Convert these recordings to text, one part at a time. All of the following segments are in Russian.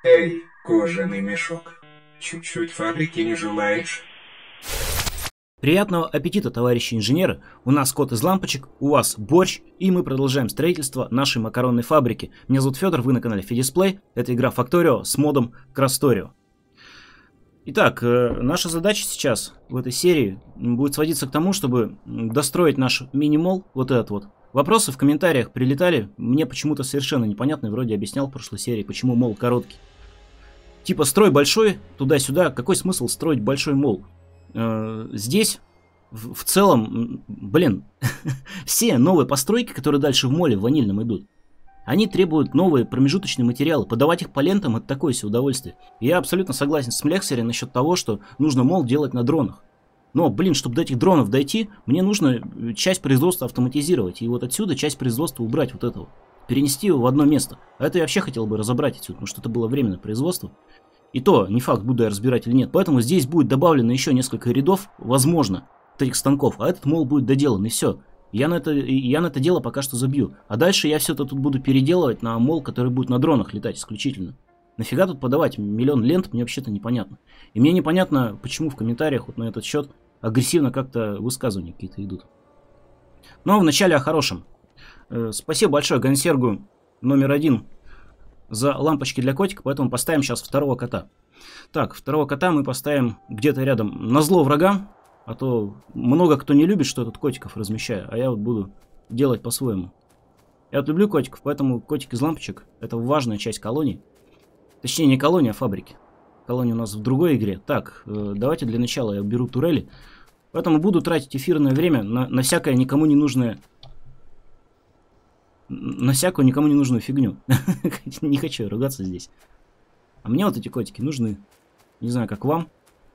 Эй, кожаный мешок, чуть-чуть фабрики не желаешь? Приятного аппетита, товарищи инженеры! У нас кот из лампочек, у вас борщ, и мы продолжаем строительство нашей макаронной фабрики. Меня зовут Федор, вы на канале Федисплей. Это игра Factorio с модом Crastorio. Итак, наша задача сейчас в этой серии будет сводиться к тому, чтобы достроить наш мини-мол, вот этот вот. Вопросы в комментариях прилетали, мне почему-то совершенно непонятно, вроде объяснял в прошлой серии, почему мол короткий. Типа строй большой, туда-сюда, какой смысл строить большой мол? Здесь в целом, блин, все новые постройки, которые дальше в моле в ванильном идут, они требуют новые промежуточные материалы. Подавать их по лентам — это такое себе удовольствие. И я абсолютно согласен с Млексери насчет того, что нужно мол делать на дронах. Но, блин, чтобы до этих дронов дойти, мне нужно часть производства автоматизировать. И вот отсюда часть производства убрать вот этого. Перенести его в одно место. А это я вообще хотел бы разобрать отсюда, потому что это было временное производство. И то, не факт, буду я разбирать или нет. Поэтому здесь будет добавлено еще несколько рядов, возможно, этих станков. А этот мол будет доделан, и все. Я на это дело пока что забью. А дальше я все это тут буду переделывать на мол, который будет на дронах летать исключительно. Нафига тут подавать миллион лент, мне вообще-то непонятно. И мне непонятно, почему в комментариях вот на этот счет агрессивно как-то высказывания какие-то идут. Но вначале о хорошем. Спасибо большое Гансергу номер 1 за лампочки для котика, поэтому поставим сейчас второго кота. Так, второго кота мы поставим где-то рядом, назло врагам, а то много кто не любит, что я тут котиков размещаю, а я вот буду делать по-своему. Я вот люблю котиков, поэтому котик из лампочек — это важная часть колонии. Точнее, не колония, а фабрики. Колония у нас в другой игре. Так, давайте для начала я беру турели. Поэтому буду тратить эфирное время на всякое никому не нужное... На всякую никому не нужную фигню. Не хочу ругаться здесь. А мне вот эти котики нужны. Не знаю, как вам.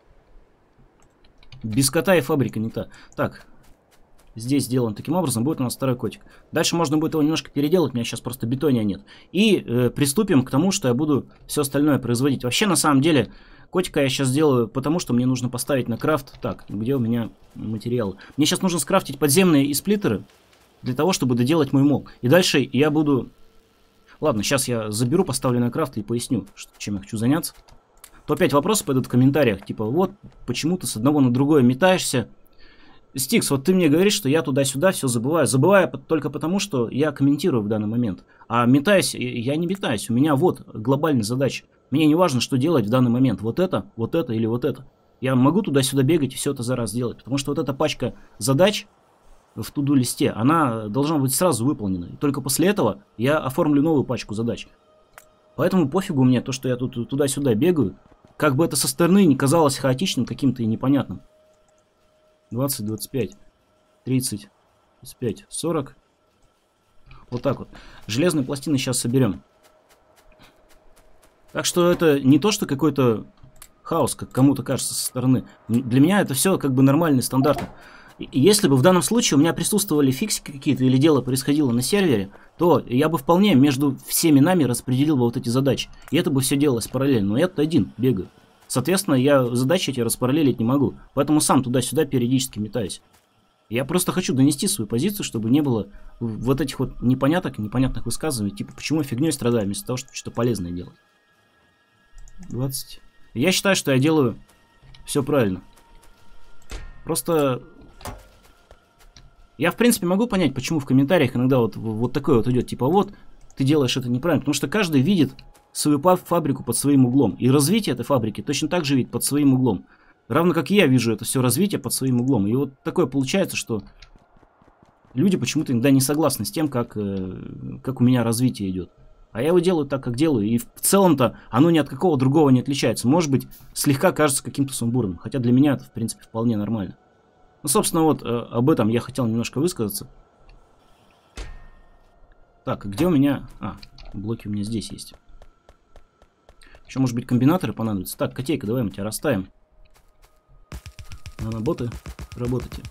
Без кота и фабрика не та. Так, здесь сделан таким образом. Будет у нас второй котик. Дальше можно будет его немножко переделать. У меня сейчас просто бетония нет. И приступим к тому, что я буду все остальное производить. Вообще, на самом деле, котика я сейчас сделаю, потому что мне нужно поставить на крафт. Так, где у меня материалы? Мне сейчас нужно скрафтить подземные сплиттеры для того, чтобы доделать мой мол. И дальше я буду... Ладно, сейчас я заберу, поставлю на крафт и поясню, чем я хочу заняться. То опять вопросы пойдут в комментариях, типа, вот, почему ты с одного на другое метаешься. Стикс, вот ты мне говоришь, что я туда-сюда все забываю. Забываю только потому, что я комментирую в данный момент. А метаюсь, я не метаюсь. У меня вот глобальная задача. Мне не важно, что делать в данный момент. Вот это или вот это. Я могу туда-сюда бегать и все это за раз делать. Потому что вот эта пачка задач в туду листе, она должна быть сразу выполнена. И только после этого я оформлю новую пачку задач. Поэтому пофигу мне то, что я тут туда-сюда бегаю. Как бы это со стороны не казалось хаотичным, каким-то и непонятным. 20, 25, 30, 35, 40. Вот так вот. Железные пластины сейчас соберем. Так что это не то, что какой-то хаос, как кому-то кажется со стороны. Для меня это все как бы нормальные стандарты. Если бы в данном случае у меня присутствовали фиксики какие-то или дело происходило на сервере, то я бы вполне между всеми нами распределил бы вот эти задачи. И это бы все делалось параллельно. Но я тут один бегаю. Соответственно, я задачи эти распараллелить не могу. Поэтому сам туда-сюда периодически метаюсь. Я просто хочу донести свою позицию, чтобы не было вот этих вот непонятных высказываний. Типа, почему фигней страдаю, вместо того, чтобы что-то полезное делать. 20. Я считаю, что я делаю все правильно. Просто... Я, в принципе, могу понять, почему в комментариях иногда вот такое вот идет. Типа, вот, ты делаешь это неправильно. Потому что каждый видит свою фабрику под своим углом. И развитие этой фабрики точно так же видит под своим углом. Равно как и я вижу это все развитие под своим углом. И вот такое получается, что люди почему-то иногда не согласны с тем, как у меня развитие идет. А я его делаю так, как делаю. И в целом-то оно ни от какого другого не отличается. Может быть, слегка кажется каким-то сумбурным. Хотя для меня это, в принципе, вполне нормально. Ну, собственно, вот об этом я хотел немножко высказаться. Так, где у меня... блоки у меня здесь есть. Еще, может быть, комбинаторы понадобятся. Так, котейка, давай мы тебя расставим. Наноботы, работайте.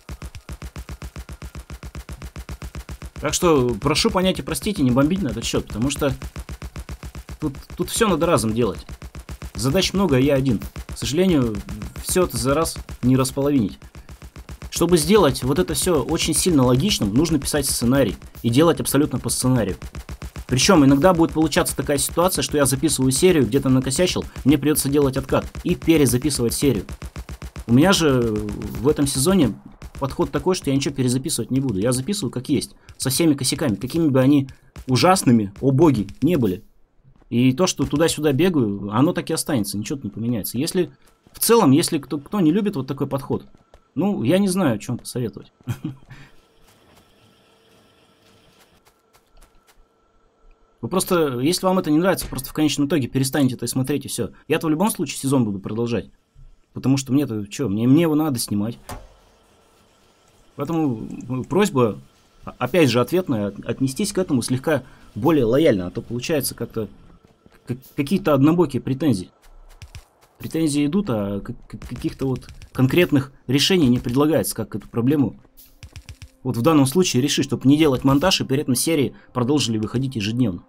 Так что прошу понять и простите, не бомбить на этот счет, потому что тут все надо разом делать. Задач много, а я один. К сожалению, все это за раз не располовинить. Чтобы сделать вот это все очень сильно логичным, нужно писать сценарий и делать абсолютно по сценарию. Причем иногда будет получаться такая ситуация, что я записываю серию, где-то накосячил, мне придется делать откат и перезаписывать серию. У меня же в этом сезоне подход такой, что я ничего перезаписывать не буду. Я записываю как есть, со всеми косяками, какими бы они ужасными, о боги, не были. И то, что туда-сюда бегаю, оно так и останется, ничего не поменяется. Если в целом, если кто не любит вот такой подход, ну, я не знаю, что вам посоветовать. Вы просто, если вам это не нравится, просто в конечном итоге перестанете это смотреть и все. Я-то в любом случае сезон буду продолжать. Потому что мне-то, что, мне его надо снимать. Поэтому просьба, опять же, ответная, отнестись к этому слегка более лояльно, а то получается как-то какие-то однобокие претензии. Претензии идут, а каких-то вот конкретных решений не предлагается, как эту проблему вот в данном случае решить, чтобы не делать монтаж и при этом серии продолжили выходить ежедневно.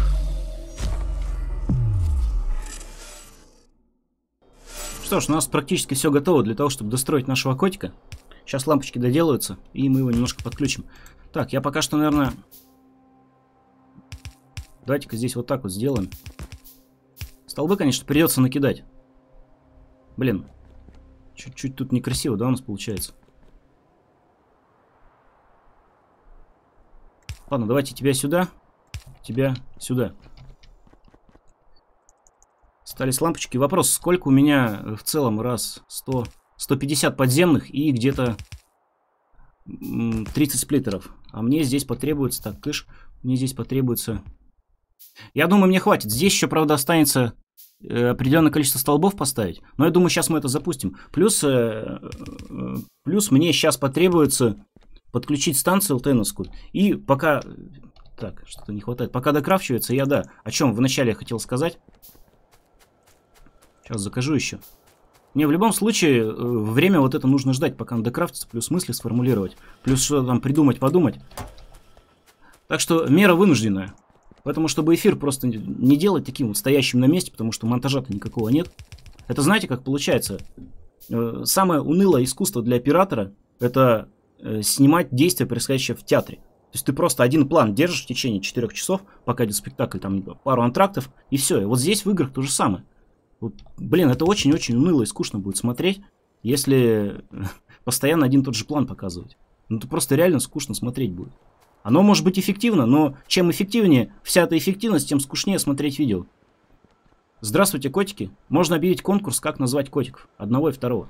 Что ж, у нас практически все готово для того, чтобы достроить нашего котика. Сейчас лампочки доделаются, и мы его немножко подключим. Так, я пока что, наверное... Давайте-ка здесь вот так вот сделаем. Столбы, конечно, придется накидать. Блин, чуть-чуть тут некрасиво, да, у нас получается? Ладно, давайте тебя сюда, Остались лампочки. Вопрос, сколько у меня в целом? Раз, 100, 150 подземных и где-то 30 сплиттеров. А мне здесь потребуется... Так, кыш, мне здесь потребуется... Я думаю, мне хватит. Здесь еще, правда, останется определенное количество столбов поставить. Но я думаю, сейчас мы это запустим. Плюс мне сейчас потребуется подключить станцию ЛТНовскую. И пока... Так, что-то не хватает. Пока докрафчивается, о чем вначале я хотел сказать. Сейчас закажу еще. Мне в любом случае время вот это нужно ждать, пока он докрафтится, плюс мысли сформулировать, плюс что-то там придумать, подумать. Так что мера вынужденная. Поэтому, чтобы эфир просто не делать таким вот стоящим на месте, потому что монтажа-то никакого нет. Это знаете, как получается? Самое унылое искусство для оператора — это снимать действия, происходящие в театре. То есть ты просто один план держишь в течение 4 часов, пока идет спектакль, там пару антрактов, и все. И вот здесь в играх то же самое. Вот, блин, это очень-очень уныло и скучно будет смотреть, если постоянно один и тот же план показывать. Ну, это просто реально скучно смотреть будет. Оно может быть эффективно, но чем эффективнее вся эта эффективность, тем скучнее смотреть видео. Здравствуйте, котики. Можно объявить конкурс, как назвать котиков. Одного и второго.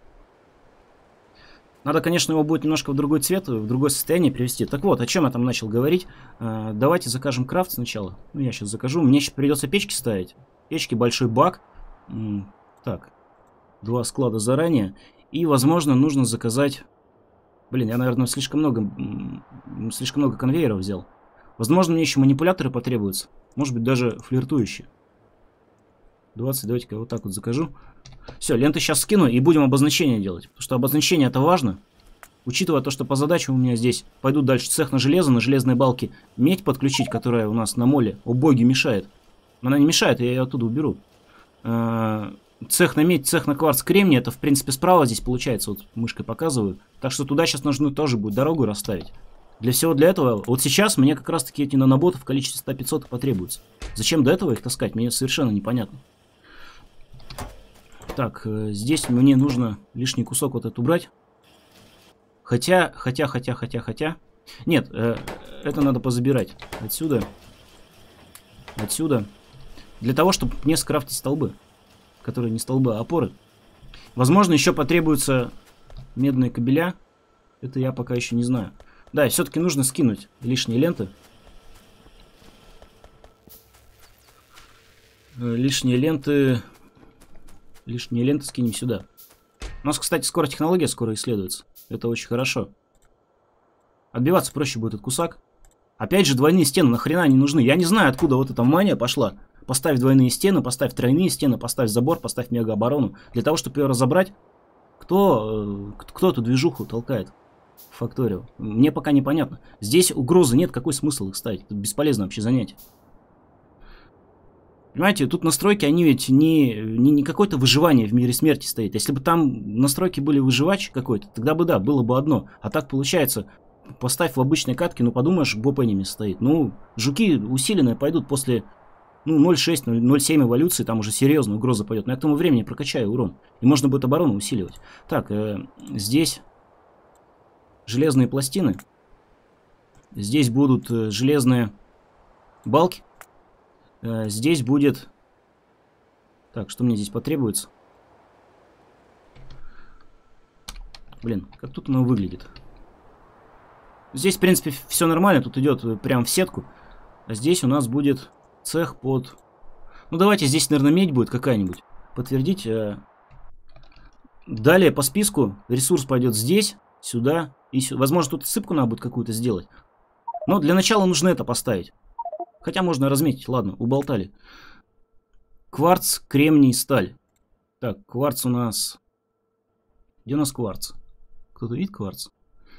Надо, конечно, его будет немножко в другой цвет, в другое состояние привести. Так вот, о чем я там начал говорить. Давайте закажем крафт сначала. Ну, я сейчас закажу. Мне еще придется печки ставить. Печки, большой бак. Так, 2 склада заранее. И, возможно, нужно заказать... Блин, я, наверное, слишком много конвейеров взял. Возможно, мне еще манипуляторы потребуются. Может быть, даже флиртующие. 20, давайте-ка я вот так вот закажу. Все, ленты сейчас скину и будем обозначение делать. Потому что обозначение это важно. Учитывая то, что по задачам у меня здесь пойдут дальше цех на железо, на железной балке медь подключить, которая у нас на моле, о боги, мешает. Она не мешает, я ее оттуда уберу. Цех на медь, цех на кварц, кремний, это в принципе справа здесь получается, вот мышкой показываю. Так что туда сейчас нужно тоже будет дорогу расставить. Для всего для этого, вот сейчас мне как раз таки эти наноботы в количестве 100-500 потребуются. Зачем до этого их таскать, мне совершенно непонятно. Так, здесь мне нужно лишний кусок вот этот убрать. Хотя. Нет, это надо позабирать. Отсюда. Для того, чтобы мне скрафтить столбы. Которые не столбы, а опоры. Возможно, еще потребуются медные кабеля. Это я пока еще не знаю. Да, все-таки нужно скинуть лишние ленты. Лишние ленты скинем сюда. У нас, кстати, скоро технология исследуется. Это очень хорошо. Отбиваться проще будет этот кусак. Опять же, двойные стены нахрена они нужны? Я не знаю, откуда вот эта мания пошла. Поставь двойные стены, поставь тройные стены, поставь забор, поставь мегаоборону. Для того, чтобы ее разобрать, кто эту движуху толкает в Факторио? Мне пока непонятно. Здесь угрозы нет, какой смысл их ставить? Это бесполезно вообще занятие. Понимаете, тут настройки, они ведь не какое-то выживание в мире смерти стоит. Если бы там настройки были выживач какой-то, тогда бы да, было бы одно. А так получается, поставь в обычной катке, ну подумаешь, БОП энеми стоит. Ну, жуки усиленные пойдут после 0.6, 0.7 эволюции, там уже серьезная угроза пойдет. Но я к тому времени прокачаю урон. И можно будет оборону усиливать. Так, здесь железные пластины. Здесь будут железные балки. Здесь будет... Так, что мне здесь потребуется? Блин, как тут оно выглядит? Здесь, в принципе, все нормально. Тут идет прям в сетку. А здесь у нас будет цех под... Ну, давайте здесь, наверное, медь будет какая-нибудь. Подтвердить. Далее по списку ресурс пойдет здесь, сюда и сюда. Возможно, тут сыпку надо будет какую-то сделать. Но для начала нужно это поставить. Хотя можно разметить. Ладно, уболтали. Кварц, кремний, сталь. Так, кварц у нас... Где у нас кварц? Кто-то видит кварц?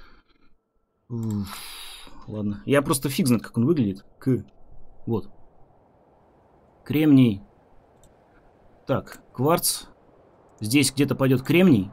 Ладно. Я просто фиг знает, как он выглядит. Вот. Кремний. Так, кварц. Здесь где-то пойдет кремний.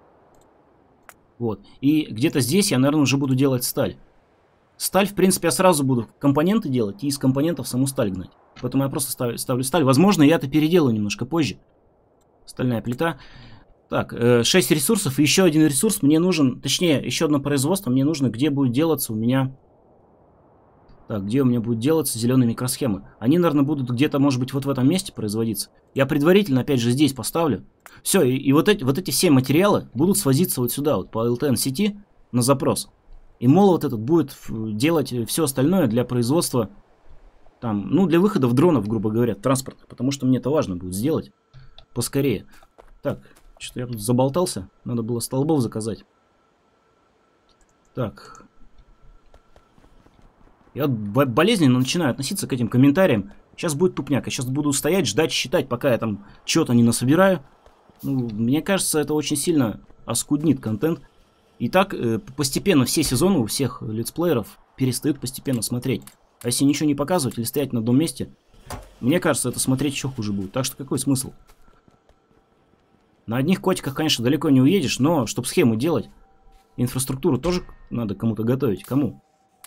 Вот. И где-то здесь я, наверное, уже буду делать сталь. Сталь, в принципе, я сразу буду компоненты делать и из компонентов саму сталь гнать. Поэтому я просто ставлю сталь. Возможно, я это переделаю немножко позже. Стальная плита. Так, 6 ресурсов. И еще один ресурс мне нужен, точнее, еще одно производство мне нужно, где будет делаться у меня... Так, где у меня будут делаться зеленые микросхемы. Они, наверное, будут где-то, может быть, вот в этом месте производиться. Я предварительно, опять же, здесь поставлю. Все, и вот эти все материалы будут свозиться вот сюда, вот по LTN сети на запрос. И молот этот будет делать все остальное для производства, там, ну, для выхода в дронов, грубо говоря, транспорт. Потому что мне это важно будет сделать поскорее. Так, что-то я тут заболтался. Надо было столбов заказать. Так... Я болезненно начинаю относиться к этим комментариям. Сейчас будет тупняк. Я сейчас буду стоять, ждать, считать, пока я там что-то не насобираю. Ну, мне кажется, это очень сильно оскуднит контент. И так постепенно все сезоны у всех летсплееров перестают постепенно смотреть. А если ничего не показывать или стоять на одном месте, мне кажется, это смотреть еще хуже будет. Так что какой смысл? На одних котиках, конечно, далеко не уедешь, но чтобы схему делать, инфраструктуру тоже надо кому-то готовить. Кому?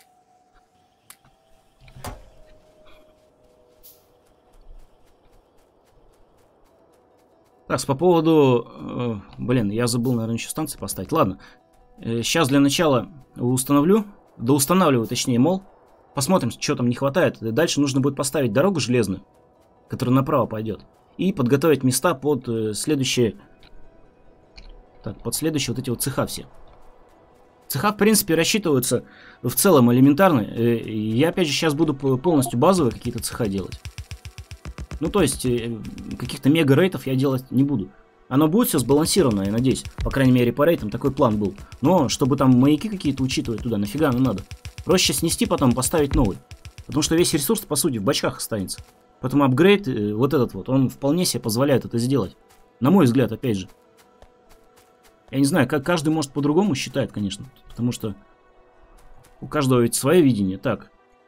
Так, по поводу... блин, я забыл, наверное, еще станции поставить. Ладно. Сейчас для начала установлю. Доустанавливаю, точнее, мол. Посмотрим, что там не хватает. Дальше нужно будет поставить дорогу железную, которая направо пойдет. И подготовить места под следующие... Так, под следующие вот эти вот цеха все. Цеха, в принципе, рассчитываются в целом элементарно. Я, опять же, сейчас буду полностью базовые какие-то цеха делать. Ну, то есть, каких-то мега-рейтов я делать не буду. Оно будет все сбалансировано, я надеюсь. По крайней мере, по рейтам такой план был. Но, чтобы там маяки какие-то учитывать туда, нафига оно надо? Проще снести, потом поставить новый. Потому что весь ресурс, по сути, в бачках останется. Поэтому апгрейд, вот этот вот, он вполне себе позволяет это сделать. На мой взгляд, опять же. Я не знаю, как каждый, может, по-другому считает, конечно. Потому что у каждого ведь свое видение. Так.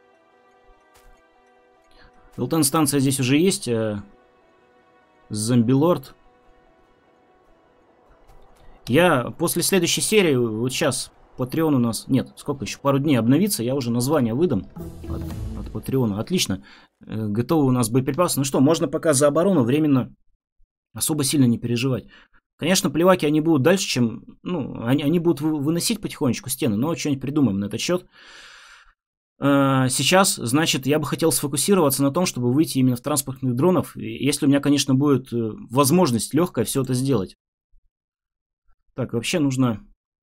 LTN-станция здесь уже есть. Зомби-лорд. Я после следующей серии, вот сейчас, Patreon у нас... Нет, сколько еще? Пару дней обновится, я уже название выдам от Patreon. Отлично. Готовы у нас боеприпасы. Ну что, можно пока за оборону временно особо сильно не переживать. Конечно, плеваки они будут дальше, чем... Ну, они будут выносить потихонечку стены, но что-нибудь придумаем на этот счет. Сейчас, значит, я бы хотел сфокусироваться на том, чтобы выйти именно в транспортных дронов, если у меня, конечно, будет возможность легкая все это сделать. Так, вообще нужно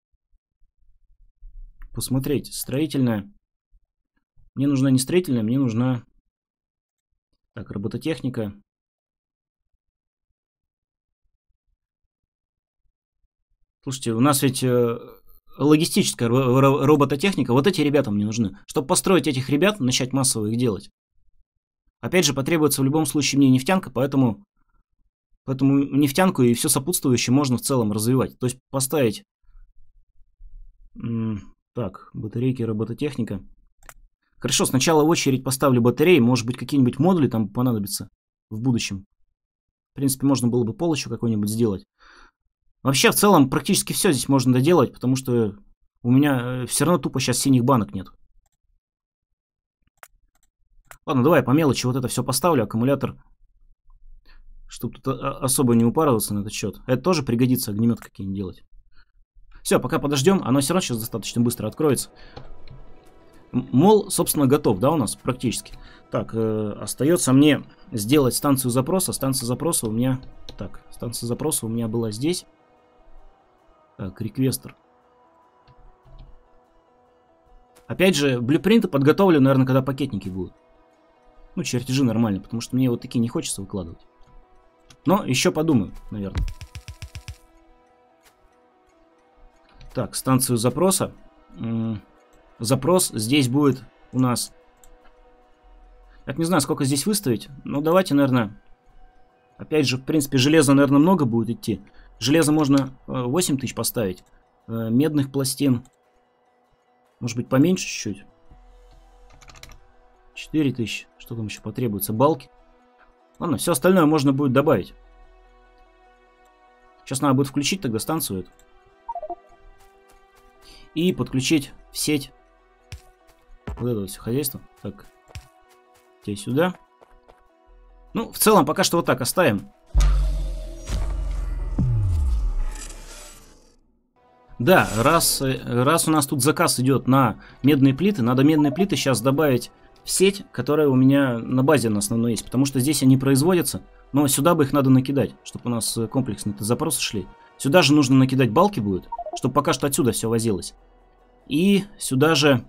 посмотреть. Строительная. Мне нужна не строительная, мне нужна... Так, робототехника. Слушайте, у нас ведь... логистическая робототехника, вот эти ребята мне нужны. Чтобы построить этих ребят, начать массово их делать. Опять же, потребуется в любом случае мне нефтянка, поэтому нефтянку и все сопутствующее можно в целом развивать. То есть поставить... Так, батарейки, робототехника. Хорошо, сначала в очередь поставлю батареи, может быть какие-нибудь модули там понадобятся в будущем. В принципе, можно было бы пол еще какой-нибудь сделать. Вообще, в целом, практически все здесь можно доделать, потому что У меня все равно тупо сейчас синих банок нет. Ладно, давай по мелочи вот это все поставлю. Аккумулятор. Чтобы тут особо не упарываться на этот счет. Это тоже пригодится, огнемет какие-нибудь делать. Все, пока подождем. Оно все равно сейчас достаточно быстро откроется. Мол, собственно, готов, да, у нас практически. Так, остается мне сделать станцию запроса. Станция запроса у меня... Так, станция запроса у меня была здесь. Так, реквестер. Опять же, блюпринты подготовлю, наверное, когда пакетники будут. Ну, чертежи нормально, потому что мне вот такие не хочется выкладывать. Но еще подумаю, наверное. Так, станцию запроса. Запрос здесь будет у нас... Я не знаю, сколько здесь выставить. Но давайте, наверное... Опять же, в принципе, железа, наверное, много будет идти. Железа можно 8000 поставить. Медных пластин... Может быть, поменьше чуть-чуть. 4000. Что там еще потребуется? Балки. Ладно, все остальное можно будет добавить. Сейчас надо будет включить тогда станцию эту. И подключить в сеть вот это вот все хозяйство. Так. Здесь сюда. Ну, в целом, пока что вот так оставим. Да, раз у нас тут заказ идет на медные плиты, надо медные плиты сейчас добавить в сеть, которая у меня на базе на основной есть. Потому что здесь они производятся, но сюда бы их надо накидать, чтобы у нас комплексные запросы шли. Сюда же нужно накидать балки будет, чтобы пока что отсюда все возилось. И сюда же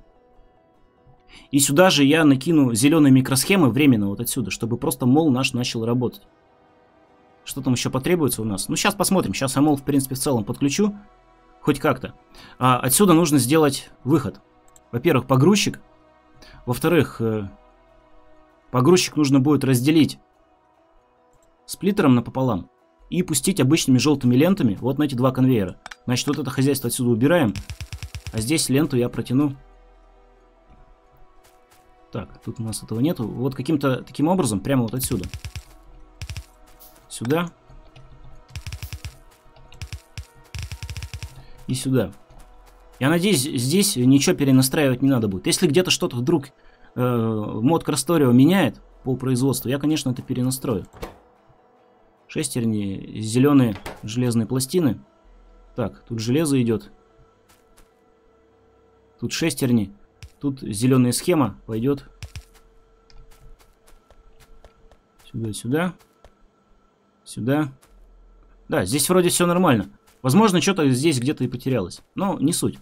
я накину зеленые микросхемы временно вот отсюда, чтобы просто мол наш начал работать. Что там еще потребуется у нас? Ну, сейчас посмотрим. Сейчас я мол, в принципе, в целом подключу. Хоть как-то. А отсюда нужно сделать выход. Во-первых, погрузчик. Во-вторых, погрузчик нужно будет разделить сплиттером напополам и пустить обычными желтыми лентами вот на эти два конвейера. Значит, вот это хозяйство отсюда убираем, а здесь ленту я протяну. Так, тут у нас этого нету. Вот каким-то таким образом, прямо вот отсюда. Сюда. И сюда. Я надеюсь, здесь ничего перенастраивать не надо будет. Если где-то что-то вдруг мод Красторио меняет по производству, я, конечно, это перенастрою. Шестерни, зеленые железные пластины. Так, тут железо идет. Тут шестерни. Тут зеленая схема пойдет. Сюда, сюда. Сюда. Да, здесь вроде все нормально. Возможно, что-то здесь где-то и потерялось. Но не суть.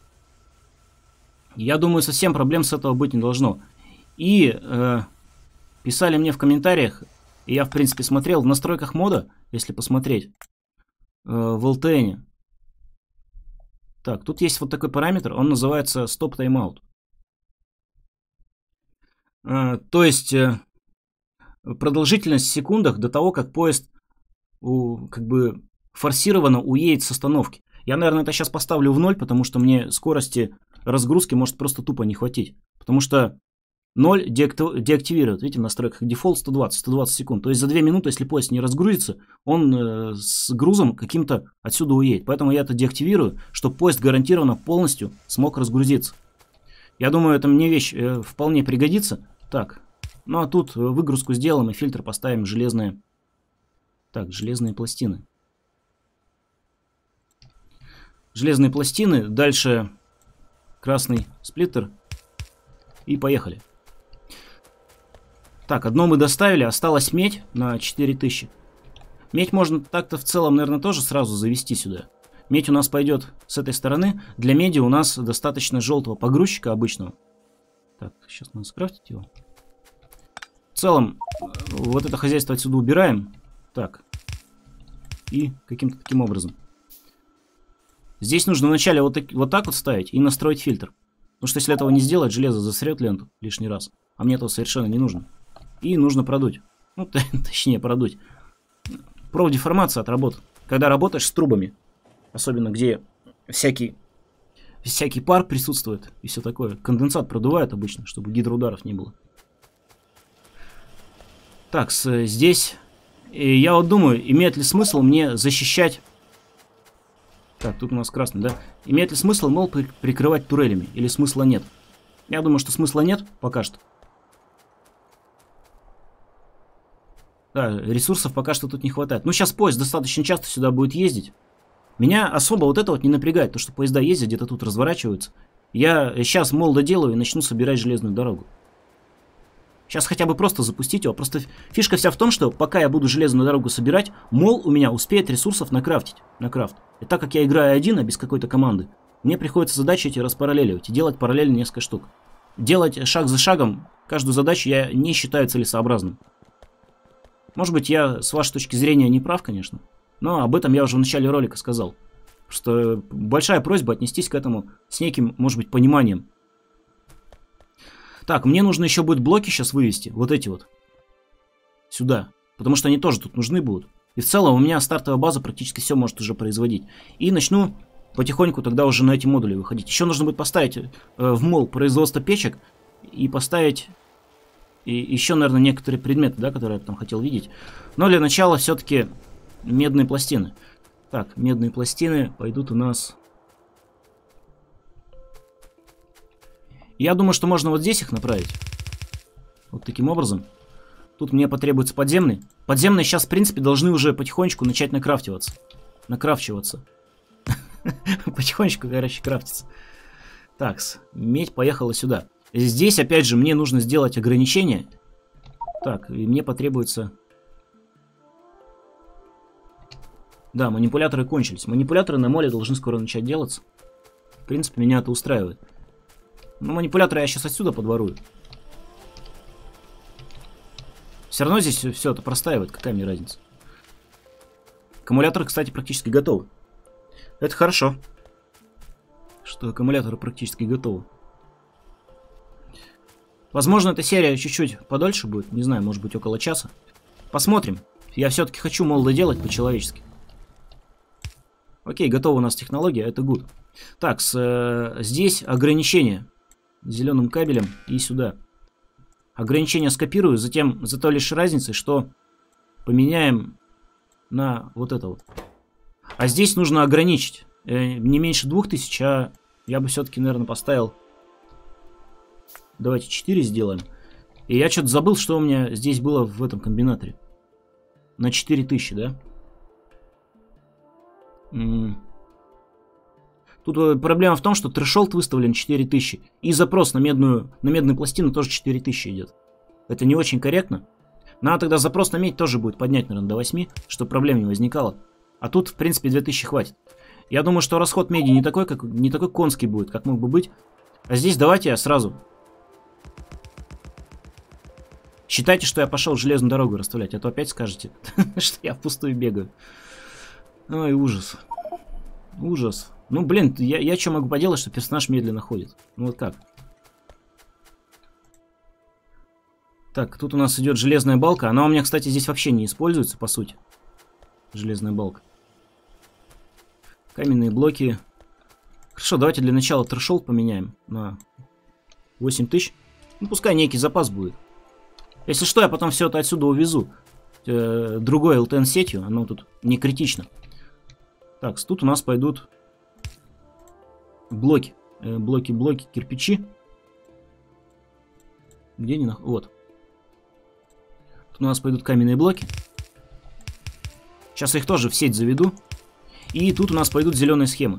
Я думаю, совсем проблем с этого быть не должно. И писали мне в комментариях, и я, в принципе, смотрел в настройках мода, если посмотреть, в LTN. Так, тут есть вот такой параметр, он называется Stop Timeout. То есть, продолжительность в секундах до того, как поезд как бы форсированно уедет с остановки. Я, наверное, это сейчас поставлю в 0, потому что мне скорости разгрузки может просто тупо не хватить. Потому что 0 деактивирует. Видите, в настройках дефолт 120 секунд. То есть за 2 минуты, если поезд не разгрузится, он с грузом каким-то отсюда уедет. Поэтому я это деактивирую, чтобы поезд гарантированно полностью смог разгрузиться. Я думаю, это мне вещь вполне пригодится. Так, ну а тут выгрузку сделаем и фильтр поставим железные. Так, железные пластины. Железные пластины, дальше красный сплиттер и поехали. Так, одно мы доставили, осталась медь на 4000. Медь можно так-то в целом, наверное, тоже сразу завести сюда. Медь у нас пойдет с этой стороны. Для меди у нас достаточно желтого погрузчика обычного. Так, сейчас надо скрафтить его. В целом, вот это хозяйство отсюда убираем. Так. И каким-то таким образом. Здесь нужно вначале вот так вот ставить и настроить фильтр. Потому что если этого не сделать, железо засрет ленту лишний раз. А мне этого совершенно не нужно. И нужно продуть. Ну, точнее, продуть. Профдеформация от работы. Когда работаешь с трубами, особенно где всякий пар присутствует и все такое. Конденсат продувает обычно, чтобы гидроударов не было. Так, здесь... И я вот думаю, имеет ли смысл мне защищать Так, тут у нас красный, да? Имеет ли смысл, мол, прикрывать турелями? Или смысла нет? Я думаю, что смысла нет пока что. Да, ресурсов пока что тут не хватает. Ну, сейчас поезд достаточно часто сюда будет ездить. Меня особо вот это вот не напрягает, то, что поезда ездят, где-то тут разворачиваются. Я сейчас мол доделаю и начну собирать железную дорогу. Сейчас хотя бы просто запустить его. Просто фишка вся в том, что пока я буду железную дорогу собирать, мол у меня успеет ресурсов накрафтить. На крафт. И так как я играю один, а без какой-то команды, мне приходится задачи эти распараллеливать и делать параллельно несколько штук. Делать шаг за шагом каждую задачу я не считаю целесообразным. Может быть, я с вашей точки зрения не прав, конечно. Но об этом я уже в начале ролика сказал. Что большая просьба отнестись к этому с неким, может быть, пониманием. Так, мне нужно еще будет блоки сейчас вывести. Вот эти вот. Сюда. Потому что они тоже тут нужны будут. И в целом у меня стартовая база практически все может уже производить. И начну потихоньку тогда уже на эти модули выходить. Еще нужно будет поставить в мол производство печек. И поставить... И еще, наверное, некоторые предметы, да, которые я там хотел видеть. Но для начала все-таки медные пластины. Так, медные пластины пойдут у нас... Я думаю, что можно вот здесь их направить. Вот таким образом. Тут мне потребуется подземный. Подземные сейчас, в принципе, должны уже потихонечку начать накрафтиваться. Накрафчиваться. Потихонечку, короче, крафтится. Так, медь поехала сюда. Здесь, опять же, мне нужно сделать ограничение. Так, и мне потребуется... Да, манипуляторы кончились. Манипуляторы на моле должны скоро начать делаться. В принципе, меня это устраивает. Но манипуляторы я сейчас отсюда подворую. Все равно здесь все это простаивает. Какая мне разница? Аккумуляторы, кстати, практически готовы. Это хорошо. Что аккумуляторы практически готовы. Возможно, эта серия чуть-чуть подольше будет. Не знаю, может быть, около часа. Посмотрим. Я все-таки хочу, мол, доделать по-человечески. Окей, готова у нас технология, это good. Так, здесь ограничение. Зеленым кабелем и сюда. Ограничение скопирую, затем за той лишь разницей, что поменяем на вот это вот. А здесь нужно ограничить. Не меньше 2000, а я бы все-таки, наверное, поставил... Давайте 4 сделаем. И я что-то забыл, что у меня здесь было в этом комбинаторе. На 4000, да? Тут проблема в том, что трэшолд выставлен 4000. И запрос на медную пластину тоже 4000 идет. Это не очень корректно. Надо тогда запрос на медь тоже будет поднять, наверное, до 8, чтобы проблем не возникало. А тут, в принципе, 2000 хватит. Я думаю, что расход меди не такой конский будет, как мог бы быть. А здесь давайте я сразу... Считайте, что я пошел железную дорогу расставлять, а то опять скажете, что я впустую бегаю. Ой, ужас. Ужас. Ну, блин, я что могу поделать, что персонаж медленно ходит? Ну, вот как? Так, тут у нас идет железная балка. Она у меня, кстати, здесь вообще не используется, по сути. Железная балка. Каменные блоки. Хорошо, давайте для начала трэшолд поменяем на 8000. Ну, пускай некий запас будет. Если что, я потом все это отсюда увезу. Другой LTN сетью, оно тут не критично. Так, тут у нас пойдут блоки. Блоки, кирпичи. Где они? Вот. Тут у нас пойдут каменные блоки. Сейчас я их тоже в сеть заведу. И тут у нас пойдут зеленые схемы.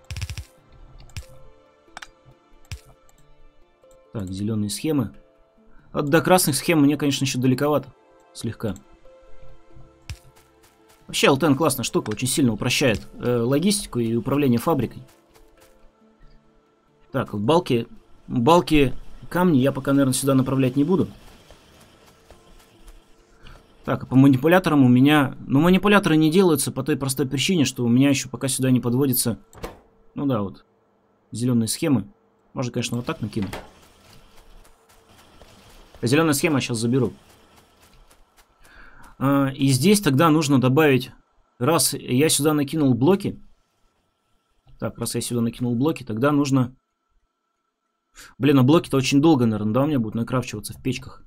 Так, зеленые схемы. До красных схем мне, конечно, еще далековато. Слегка. Вообще, LTN классная штука, очень сильно упрощает логистику и управление фабрикой. Так, балки, камни я пока, наверное, сюда направлять не буду. Так, а по манипуляторам у меня... Ну, манипуляторы не делаются по той простой причине, что у меня еще пока сюда не подводится... Ну да, вот. Зеленые схемы. Можно, конечно, вот так накинуть. Зеленая схема я сейчас заберу. И здесь тогда нужно добавить... Раз я сюда накинул блоки... Так, раз я сюда накинул блоки, тогда нужно... Блин, а блоки-то очень долго, наверное, да, у меня будут накрафчиваться в печках.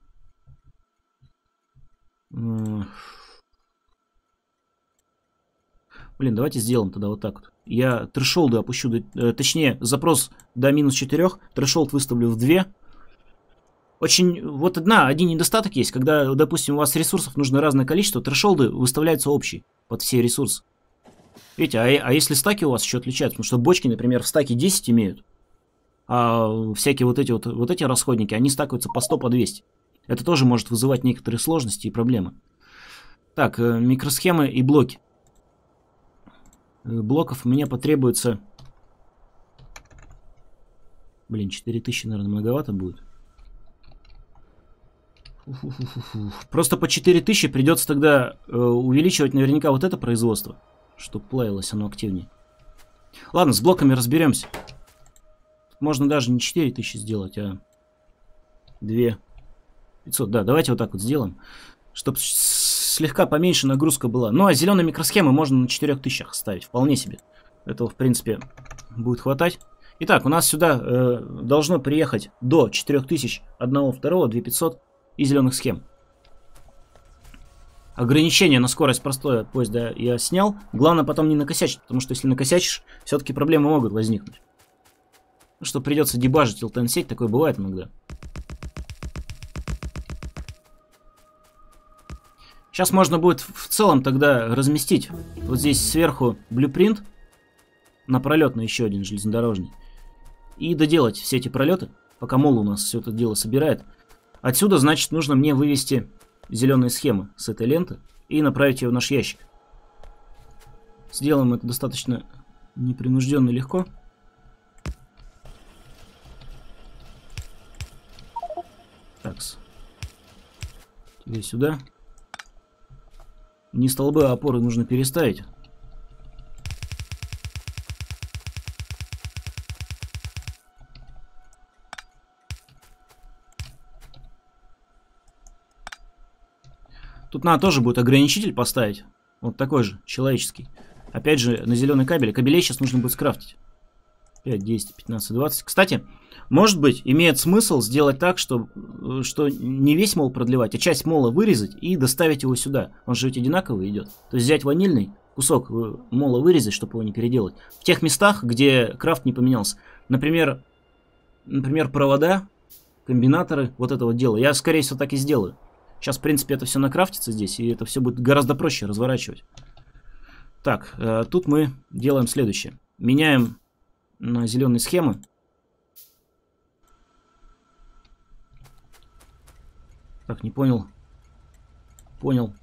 Блин, Блин, давайте сделаем тогда вот так вот. Я трэшолды опущу, точнее, запрос до -4, трэшолд выставлю в 2. Очень, вот один недостаток есть, когда, допустим, у вас ресурсов нужно разное количество, трэшолды выставляются общие под все ресурсы. Видите, а если стаки у вас еще отличаются, потому что бочки, например, в стаке 10 имеют, а всякие вот эти расходники, они стакаются по 100, по 200. Это тоже может вызывать некоторые сложности и проблемы. Так, микросхемы и блоки. Блоков мне потребуется... Блин, 4000, наверное, многовато будет. Просто по 4000 придется тогда увеличивать наверняка вот это производство, чтобы плавилось оно активнее. Ладно, с блоками разберемся. Можно даже не 4000 сделать, а 2500. Да, давайте вот так вот сделаем, чтобы слегка поменьше нагрузка была. Ну, а зеленые микросхемы можно на 4000 ставить, вполне себе. Этого, в принципе, будет хватать. Итак, у нас сюда должно приехать до 4000, 1, 2, 2500 и зеленых схем. Ограничение на скорость простое поезда я снял. Главное потом не накосячить, потому что если накосячишь, все-таки проблемы могут возникнуть. Ну, что придется дебажить LTN-сеть, такое бывает иногда. Сейчас можно будет в целом тогда разместить вот здесь сверху блюпринт на пролет на еще один железнодорожный. И доделать все эти пролеты, пока мол у нас все это дело собирает. Отсюда, значит, нужно мне вывести зеленые схемы с этой ленты и направить ее в наш ящик. Сделаем это достаточно непринужденно и легко. Такс. Теперь сюда. Не столбы, а опоры нужно переставить. Тут надо тоже будет ограничитель поставить. Вот такой же, человеческий. Опять же, на зеленый кабель. Кабелей сейчас нужно будет скрафтить. 5, 10, 15, 20. Кстати, может быть, имеет смысл сделать так, что не весь мол продлевать, а часть мола вырезать и доставить его сюда. Он же ведь одинаково идет. То есть взять ванильный кусок мола вырезать, чтобы его не переделать. В тех местах, где крафт не поменялся. Например, провода, комбинаторы, вот это вот дело. Я, скорее всего, так и сделаю. Сейчас, в принципе, это все накрафтится здесь, и это все будет гораздо проще разворачивать. Так, тут мы делаем следующее. Меняем на зеленые схемы. Так, не понял. Понял.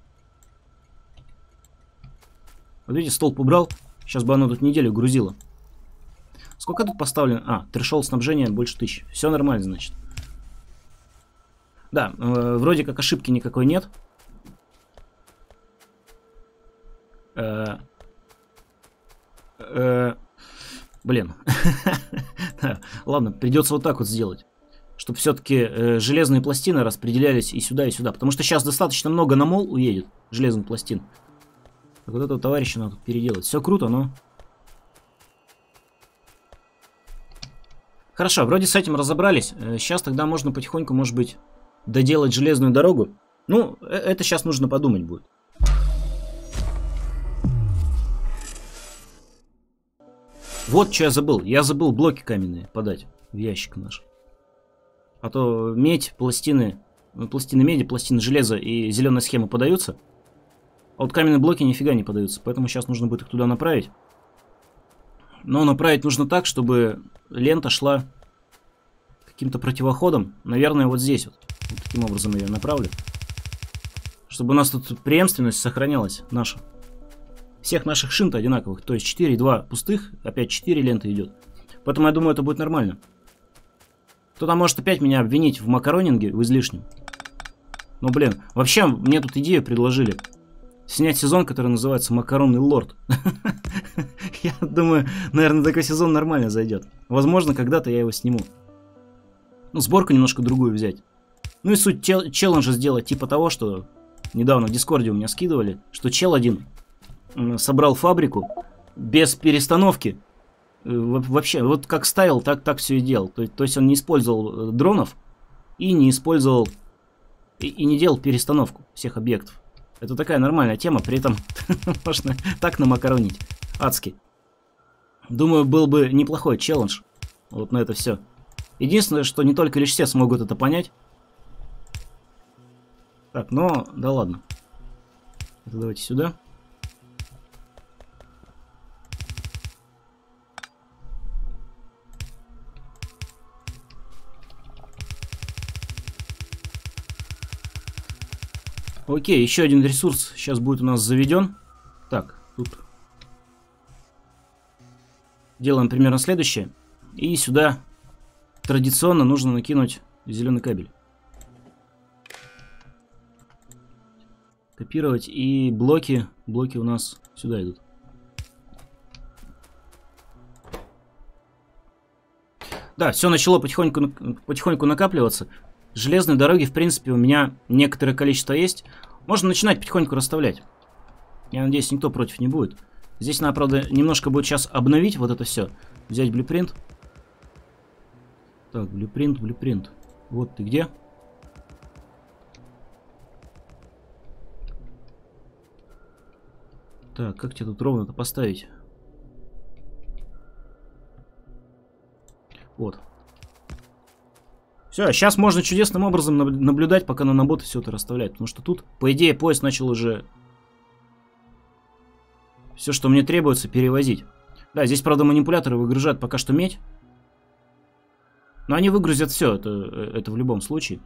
Вот видите, столб убрал. Сейчас бы оно тут неделю грузило. Сколько тут поставлено? А, трэшолд снабжения больше 1000. Все нормально, значит. Да, вроде как ошибки никакой нет. Блин. Ладно, придется вот так вот сделать. Чтобы все-таки железные пластины распределялись и сюда, и сюда. Потому что сейчас достаточно много на мол уедет железных пластин. Так вот этого товарища надо переделать. Все круто, но... Хорошо, вроде с этим разобрались. Сейчас тогда можно потихоньку, может быть, доделать железную дорогу. Ну, это сейчас нужно подумать будет. Вот что я забыл. Я забыл блоки каменные подать в ящик наш. А то медь, пластины меди, пластины железа и зеленые схемы подаются. А вот каменные блоки нифига не подаются. Поэтому сейчас нужно будет их туда направить. Но направить нужно так, чтобы лента шла каким-то противоходом. Наверное, вот здесь вот. Вот таким образом я ее направлю. Чтобы у нас тут преемственность сохранялась наша. Всех наших шин одинаковых. То есть 4 и 2 пустых. Опять 4 ленты идет. Поэтому я думаю, это будет нормально. Кто-то может опять меня обвинить в макаронинге, в излишнем. Но, блин, вообще мне тут идею предложили. Снять сезон, который называется «Макаронный лорд». Я думаю, наверное, такой сезон нормально зайдет. Возможно, когда-то я его сниму. Ну, сборку немножко другую взять. Ну и суть челленджа сделать типа того, что недавно в Дискорде у меня скидывали, что чел один собрал фабрику без перестановки. Вообще, вот как ставил, так все и делал. То есть он не использовал дронов и не использовал и не делал перестановку всех объектов. Это такая нормальная тема, при этом можно так намакаронить. Адски. Думаю, был бы неплохой челлендж. Вот на это все. Единственное, что не только лишь все смогут это понять. Так, но да ладно. Это давайте сюда. Окей, еще один ресурс сейчас будет у нас заведен. Так, тут делаем примерно следующее. И сюда традиционно нужно накинуть зеленый кабель. Копировать. И блоки у нас сюда идут. Да, все начало потихоньку накапливаться. Железные дороги, в принципе, у меня некоторое количество есть. Можно начинать потихоньку расставлять. Я надеюсь, никто против не будет. Здесь надо, правда, немножко будет сейчас обновить вот это все. Взять блюпринт. Так, блюпринт. Вот ты где? Так, как тебе тут ровно-то поставить? Вот. Все, сейчас можно чудесным образом наблюдать, пока наноботы все это расставляют. Потому что тут, по идее, поезд начал уже все, что мне требуется, перевозить. Да, здесь, правда, манипуляторы выгружают пока что медь. Но они выгрузят все, это в любом случае.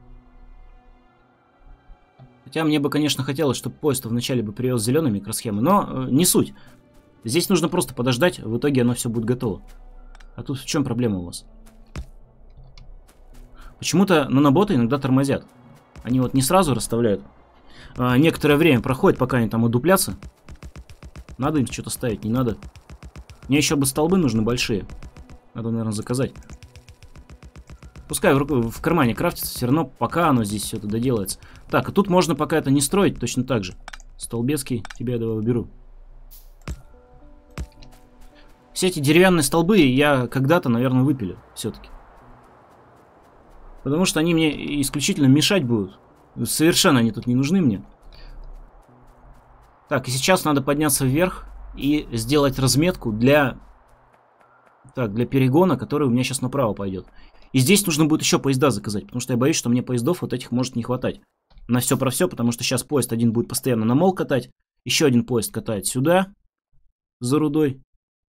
Хотя мне бы, конечно, хотелось, чтобы поезд вначале бы привез зеленые микросхемы, но не суть. Здесь нужно просто подождать, в итоге оно все будет готово. А тут в чем проблема у вас? Почему-то наноботы иногда тормозят. Они вот не сразу расставляют. Некоторое время проходит, пока они там одуплятся. Надо им что-то ставить, не надо. Мне еще бы столбы нужны большие. Надо, наверное, заказать. Пускай в кармане крафтится, все равно пока оно здесь все это доделается. Так, и тут можно пока это не строить, точно так же. Столбецкий, тебя я давай уберу. Все эти деревянные столбы я когда-то, наверное, выпилю все-таки. Потому что они мне исключительно мешать будут. Совершенно они тут не нужны мне. Так, и сейчас надо подняться вверх и сделать разметку для перегона, который у меня сейчас направо пойдет. И здесь нужно будет еще поезда заказать, потому что я боюсь, что мне поездов вот этих может не хватать. На все про все, потому что сейчас поезд один будет постоянно на мол катать. Еще один поезд катает сюда, за рудой.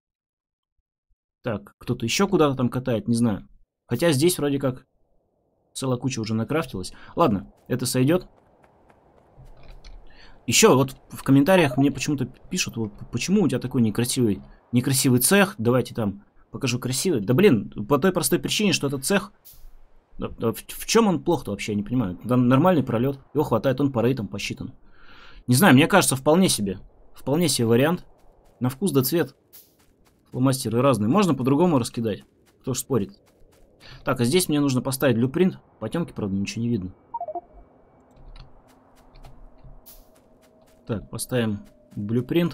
Так, кто-то еще куда-то там катает, не знаю. Хотя здесь вроде как целая куча уже накрафтилась. Ладно, это сойдет. Еще вот в комментариях мне почему-то пишут, вот, почему у тебя такой некрасивый цех. Давайте там покажу красивый. Да блин, по той простой причине, что этот цех... В чем он плох-то вообще, я не понимаю. Там нормальный пролет, его хватает, он по рейтам посчитан. Не знаю, мне кажется, вполне себе вариант. На вкус да цвет. Фломастеры разные. Можно по-другому раскидать. Кто ж спорит. Так, а здесь мне нужно поставить блюпринт. Потемки, правда, ничего не видно. Так, поставим блюпринт.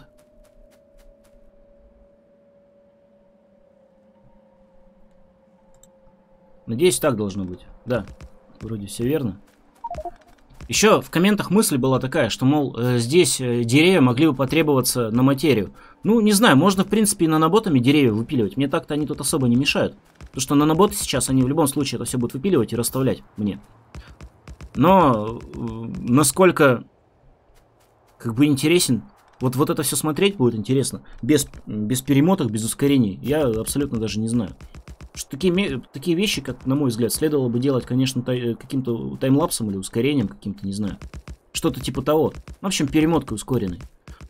Надеюсь, так должно быть. Да, вроде все верно. Еще в комментах мысль была такая, что, мол, здесь деревья могли бы потребоваться на материю. Ну, не знаю, можно, в принципе, и наноботами деревья выпиливать. Мне так-то они тут особо не мешают. Потому что наноботы сейчас, они в любом случае это все будут выпиливать и расставлять мне. Но насколько, как бы, интересен, вот это все смотреть будет интересно. Без перемоток, без ускорений, я абсолютно даже не знаю. Что такие вещи, как на мой взгляд, следовало бы делать, конечно, каким-то таймлапсом или ускорением каким-то, не знаю. Что-то типа того. В общем, перемоткой ускоренной.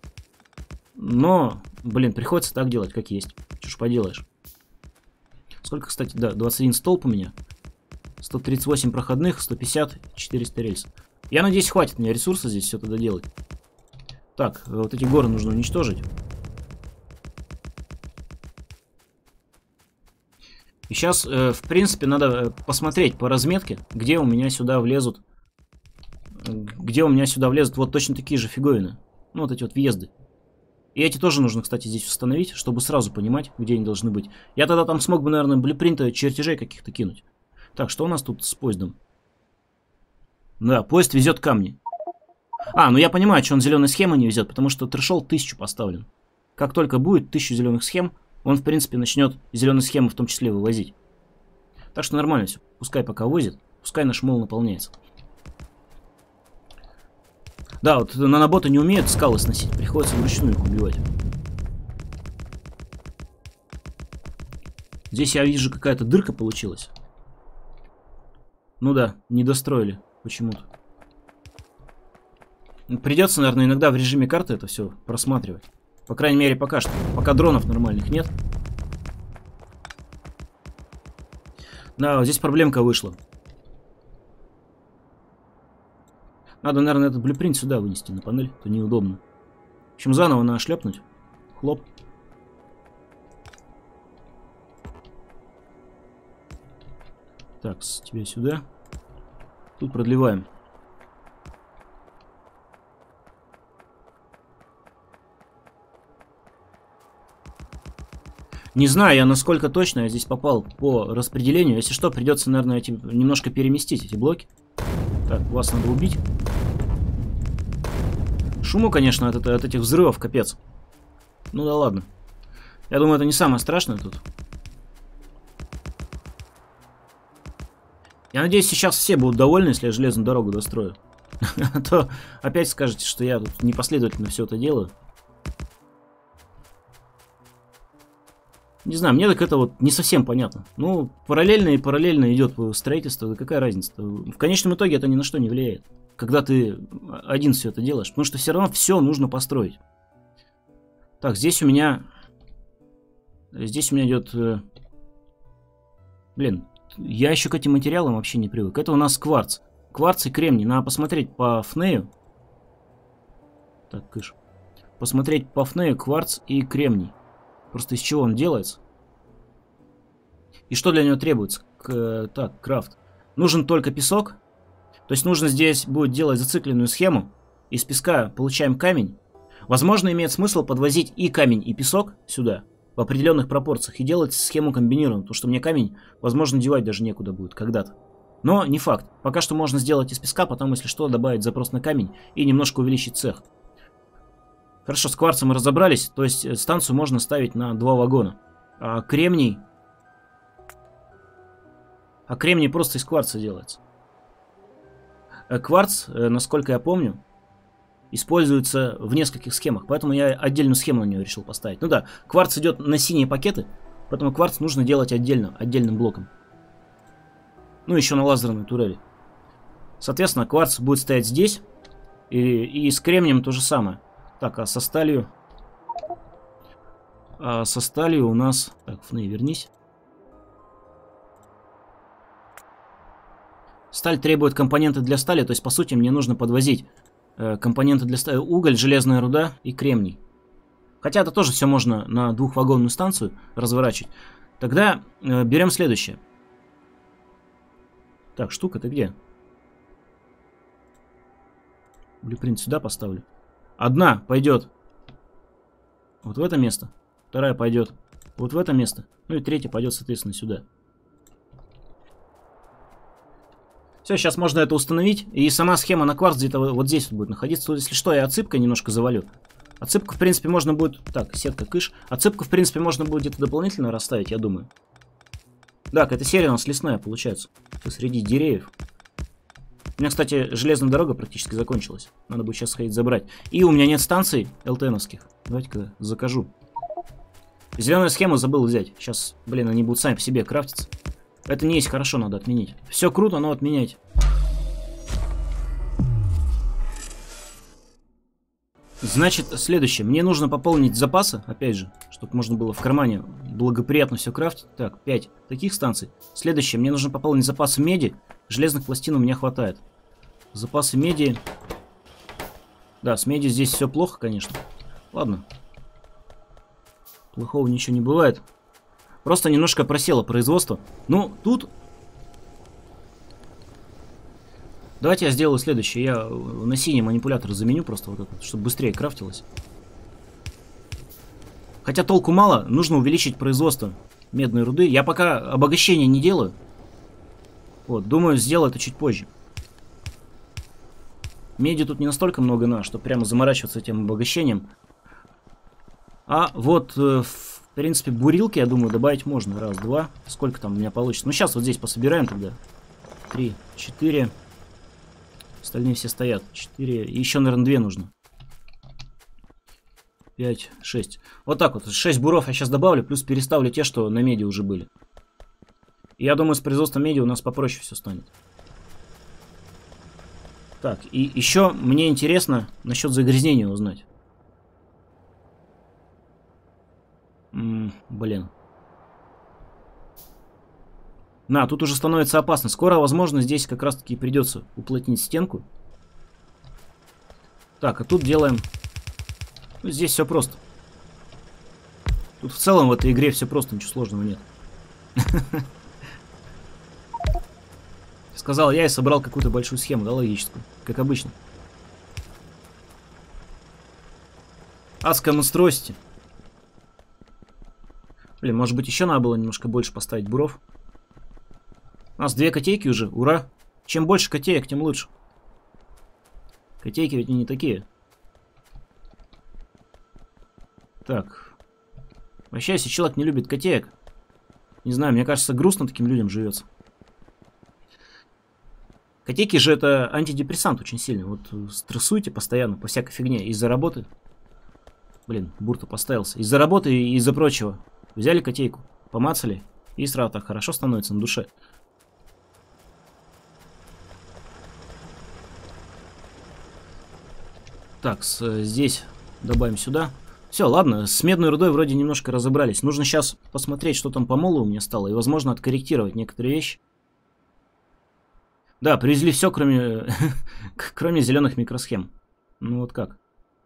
Но, блин, приходится так делать, как есть. Что ж поделаешь. Сколько, кстати, да, 21 столб у меня. 138 проходных, 150, 400 рельс. Я надеюсь, хватит мне ресурса здесь все это доделать. Так, вот эти горы нужно уничтожить. И сейчас, в принципе, надо посмотреть по разметке, где у меня сюда влезут. Где у меня сюда влезут вот точно такие же фиговины. Ну, вот эти вот въезды. И эти тоже нужно, кстати, здесь установить, чтобы сразу понимать, где они должны быть. Я тогда там смог бы, наверное, блюпринты чертежей каких-то кинуть. Так, что у нас тут с поездом? Да, поезд везет камни. А, ну я понимаю, что он зеленые схемы не везет, потому что трэшол 1000 поставлен. Как только будет 1000 зеленых схем, он, в принципе, начнет зеленые схемы в том числе вывозить. Так что нормально все. Пускай пока возит, пускай наш мол наполняется. Да, вот наноботы не умеют скалы сносить, приходится вручную их убивать. Здесь я вижу, какая-то дырка получилась. Ну да, не достроили почему-то. Придется, наверное, иногда в режиме карты это все просматривать. По крайней мере, пока что. Пока дронов нормальных нет. Да, вот здесь проблемка вышла. Надо, наверное, этот блюпринт сюда вынести на панель, то неудобно. В общем, заново надо шлепнуть. Хлоп. Так, с тебя сюда. Тут продлеваем. Не знаю я, насколько точно я здесь попал по распределению. Если что, придется, наверное, немножко переместить эти блоки. Так, вас надо убить. Шуму, конечно, от этих взрывов капец. Ну да ладно. Я думаю, это не самое страшное тут. Я надеюсь, сейчас все будут довольны, если я железную дорогу дострою. А то опять скажете, что я тут непоследовательно все это делаю. Не знаю, мне так это вот не совсем понятно. Ну, параллельно и параллельно идет строительство, да какая разница-то? В конечном итоге это ни на что не влияет, когда ты один все это делаешь, потому что все равно все нужно построить. Так, здесь у меня идет... Блин, я еще к этим материалам вообще не привык. Это у нас кварц. Кварц и кремний. Надо посмотреть по ФНЕю. Так, кыш. Посмотреть по ФНЕю кварц и кремний. Просто из чего он делается. И что для него требуется. Так, крафт. Нужен только песок. То есть нужно здесь будет делать зацикленную схему. Из песка получаем камень. Возможно, имеет смысл подвозить и камень, и песок сюда. В определенных пропорциях. И делать схему комбинированную. Потому что мне камень, возможно, девать даже некуда будет когда-то. Но не факт. Пока что можно сделать из песка. Потом, если что, добавить запрос на камень. И немножко увеличить цех. Хорошо, с кварцем мы разобрались. То есть станцию можно ставить на 2 вагона. А кремний... просто из кварца делается. Кварц, насколько я помню, используется в нескольких схемах. Поэтому я отдельную схему на нее решил поставить. Ну да, кварц идет на синие пакеты. Поэтому кварц нужно делать отдельно, отдельным блоком. Ну, еще на лазерной турели. Соответственно, кварц будет стоять здесь. И с кремнием то же самое. Так, а со сталью... у нас... Так, ФНЕ, вернись. Сталь требует компоненты для стали. То есть, по сути, мне нужно подвозить компоненты для стали. Уголь, железная руда и кремний. Хотя это тоже все можно на 2-вагонную станцию разворачивать. Тогда берем следующее. Так, штука-то где? Блюпринт сюда поставлю. Одна пойдет вот в это место. Вторая пойдет вот в это место. Ну и третья пойдет, соответственно, сюда. Все, сейчас можно это установить. И сама схема на кварц где-то вот здесь вот будет находиться. Тут, если что, я отсыпкой немножко завалю. Отсыпку, в принципе, можно будет... Так, сетка кыш. Отсыпку, в принципе, можно будет где-то дополнительно расставить, я думаю. Так, эта серия у нас лесная получается. Посреди деревьев. У меня, кстати, железная дорога практически закончилась. Надо будет сейчас сходить забрать. И у меня нет станций ЛТНовских. Давайте-ка закажу. Зеленую схему забыл взять. Сейчас, блин, они будут сами по себе крафтиться. Это не есть хорошо, надо отменить. Все круто, но отменять. Значит, следующее. Мне нужно пополнить запасы, опять же, чтобы можно было в кармане благоприятно все крафтить. Так, 5 таких станций. Следующее. Мне нужно пополнить запасы меди. Железных пластин у меня хватает. Запасы меди. Да, с меди здесь все плохо, конечно. Ладно. Плохого ничего не бывает. Просто немножко просело производство. Ну, тут... Давайте я сделаю следующее. Я на синий манипулятор заменю просто вот этот, чтобы быстрее крафтилось. Хотя толку мало, нужно увеличить производство медной руды. Я пока обогащение не делаю. Вот, думаю, сделаю это чуть позже. Меди тут не настолько много надо, чтобы прямо заморачиваться этим обогащением. А вот, в принципе, бурилки, я думаю, добавить можно. Раз, два. Сколько там у меня получится? Ну, сейчас вот здесь пособираем тогда. 3, 4. Остальные все стоят. 4. И еще, наверное, 2 нужно. 5, 6. Вот так вот. 6 буров я сейчас добавлю, плюс переставлю те, что на меди уже были. И я думаю, с производством меди у нас попроще все станет. Так, и еще мне интересно насчет загрязнения узнать. Блин. Тут уже становится опасно. Скоро, возможно, здесь как раз-таки придется уплотнить стенку. Так, а тут делаем... Ну, здесь все просто. Тут в целом в этой игре все просто, ничего сложного нет. Сказал я и собрал какую-то большую схему, да, логическую. Как обычно. Адская монстросити. Блин, может быть, еще надо было немножко больше поставить буров. У нас 2 котейки уже, ура. Чем больше котеек, тем лучше. Котейки ведь не такие. Так. Вообще, если человек не любит котеек, не знаю, мне кажется, грустно таким людям живется. Котейки же это антидепрессант очень сильный. Вот стрессуйте постоянно по всякой фигне из-за работы. Блин, бур-то поставился. Из-за работы и из-за прочего. Взяли котейку, помацали, и сразу так хорошо становится на душе. Так, здесь добавим сюда. Все, ладно, с медной рудой вроде немножко разобрались. Нужно сейчас посмотреть, что там по молу у меня стало, и, возможно, откорректировать некоторые вещи. Да, привезли все, кроме кроме зеленых микросхем. Ну вот как.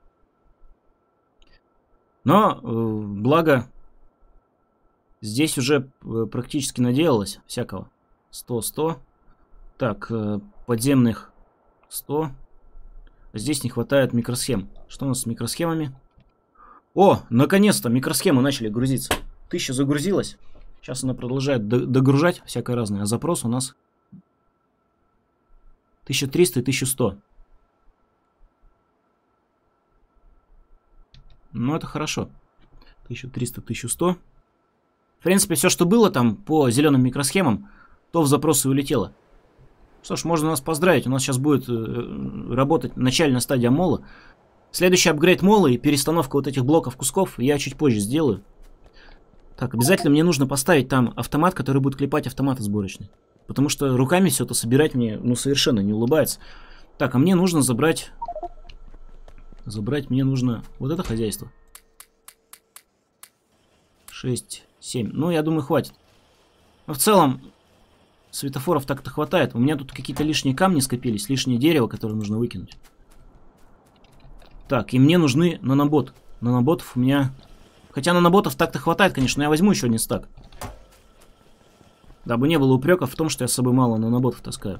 Но, благо, здесь уже практически наделалось всякого. 100, 100. Так, подземных 100. Здесь не хватает микросхем. Что у нас с микросхемами? О, наконец-то микросхемы начали грузиться. 1000 загрузилась. Сейчас она продолжает догружать всякое разное. А запрос у нас 1300 и 1100. Ну, это хорошо. 1300, 1100. В принципе, все, что было там по зеленым микросхемам, то в запросы улетело. Что ж, можно нас поздравить. У нас сейчас будет работать начальная стадия мола. Следующий апгрейд мола и перестановка вот этих блоков кусков я чуть позже сделаю. Так, обязательно мне нужно поставить там автомат, который будет клепать автоматы сборочные. Потому что руками все это собирать мне, ну, совершенно не улыбается. Так, а мне нужно забрать... Забрать мне нужно вот это хозяйство. 6, 7. Ну, я думаю, хватит. Но в целом, светофоров так-то хватает. У меня тут какие-то лишние камни скопились, лишнее дерево, которое нужно выкинуть. Так, и мне нужны наноботы. Наноботов у меня... Хотя наноботов так-то хватает, конечно, но я возьму еще один стак. Дабы не было упреков в том, что я с собой мало наноботов таскаю.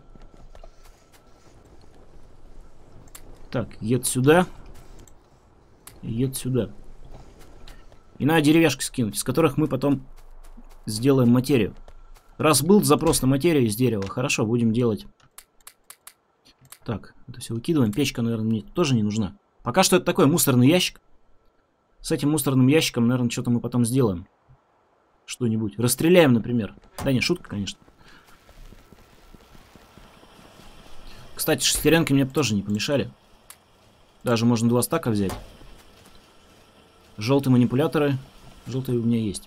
Так, ед сюда. Ед сюда. И надо деревяшки скинуть, из которых мы потом сделаем материю. Раз был запрос на материю из дерева, хорошо, будем делать. Так, это все выкидываем. Печка, наверное, мне тоже не нужна. Пока что это такой мусорный ящик. С этим мусорным ящиком, наверное, что-то мы потом сделаем. Что-нибудь. Расстреляем, например. Да не, шутка, конечно. Кстати, шестеренки мне тоже не помешали. Даже можно 2 стака взять. Желтые манипуляторы. Желтые у меня есть.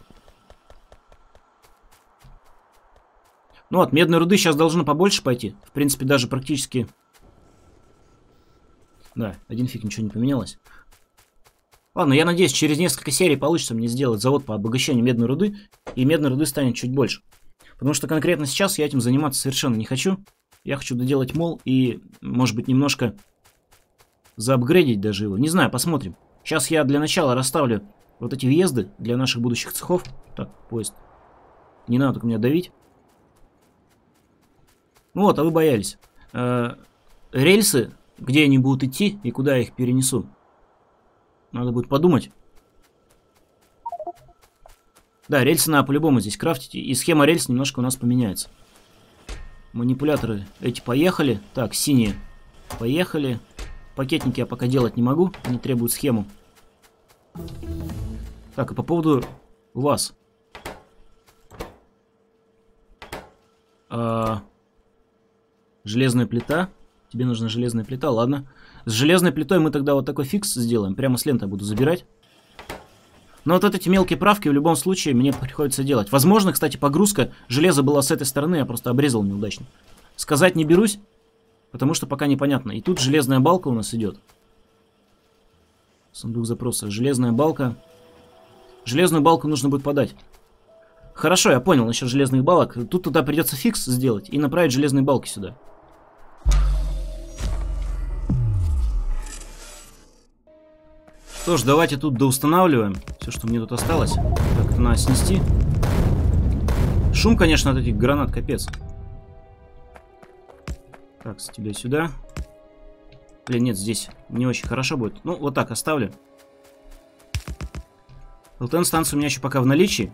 Ну вот, медной руды сейчас должно побольше пойти. В принципе, даже практически... Да, один фиг, ничего не поменялось. Ладно, я надеюсь, через несколько серий получится мне сделать завод по обогащению медной руды, и медной руды станет чуть больше. Потому что конкретно сейчас я этим заниматься совершенно не хочу. Я хочу доделать мол и, может быть, немножко заапгрейдить даже его. Не знаю, посмотрим. Сейчас я для начала расставлю вот эти въезды для наших будущих цехов. Так, поезд. Не надо так меня давить. Ну вот, а вы боялись. Рельсы, где они будут идти и куда я их перенесу. Надо будет подумать. Да, рельсы надо по-любому здесь крафтить. И схема рельс немножко у нас поменяется. Манипуляторы эти поехали. Так, синие поехали. Пакетники я пока делать не могу, они требуют схему. Так, и по поводу вас. Железная плита. Тебе нужна железная плита, ладно. С железной плитой мы тогда вот такой фикс сделаем. Прямо с лентой буду забирать. Но вот эти мелкие правки в любом случае мне приходится делать. Возможно, кстати, погрузка железа была с этой стороны, я просто обрезал неудачно. Сказать не берусь, потому что пока непонятно. И тут железная балка у нас идет. Сундук запроса. Железная балка. Железную балку нужно будет подать. Хорошо, я понял, насчет железных балок. Тут туда придется фикс сделать и направить железные балки сюда. Что ж, давайте тут доустанавливаем все, что мне тут осталось. Так, это надо снести. Шум, конечно, от этих гранат капец. Так, с тебя сюда. Блин, нет, здесь не очень хорошо будет. Ну, вот так оставлю. ЛТН-станция у меня еще пока в наличии.